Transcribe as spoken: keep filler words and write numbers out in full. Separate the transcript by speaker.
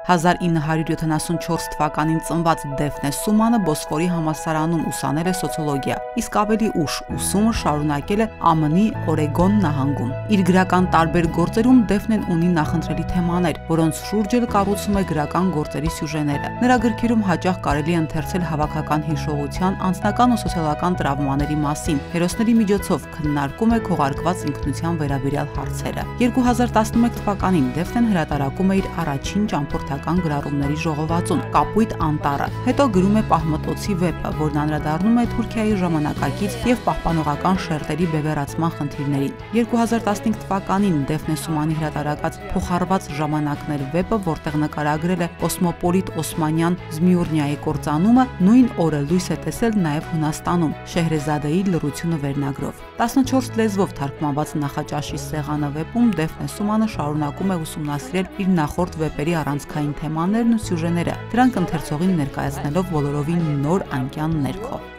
Speaker 1: հազար ինը հարյուր յոթանասունչորս թվականին ծնված Դեֆնե Սումանը Բոսֆորի համալսարանում ուսանել է սոցիոլոգիա, իսկ ավելի ուշ ուսումը շարունակել է Ա Մն-ի Օրեգոն նահանգում։ Իր գրական տարբեր գործերում Դեֆնեն ունի նախընտրելի թեմաներ, որոնց շուրջ էլ կառուցում է գրական գործերի սյուժեները։ Նրա գրքերում հաճախ կարելի է ընթերցել հավաքական հիշողության, անձնական ու սոցիալական տրավմաների մասին։ Հերոսների միջոցով քննարկում է քողարկված ինքնության վերաբերյալ հարցերը։ երկու հազար տասնմեկ թվականին Դեֆնեն հրատարակում է իր առաջին ճամփորդական գրառումների ժողովածուն Կապույտ անտառը, հետո գրում է Պահմտոցի վեպը, որն անդրադառնում է Թուրքիայի ժամանակակից եւ պահպանողական շերտերի բևեռացման խնդիրներին։ երկու հազար տասնհինգ թվականին Դեֆնե Սումանի հրատարակած Փոխառված ժամանակներ վեպը, որտեղ նկարագրել է կոսմոպոլիտ Օսմանյան Զմիուրնիայի կործանումը, նույն օրը լույս է տեսել նաև Հունաստանում Շեհրեզադեի լռությունը վերնագրով։ տասնչորս լեզվով թարգմանված Նախաճաշի սեղանը վեպում Դեֆնե Սումանը շարունակում է ուսումնասիրել իր նախորդ վեպերի առանցքային թեմաներն ու սյուժեները, դրանք ընթերցողին ներկայացնելով բոլորովին նոր անկյան ներքո։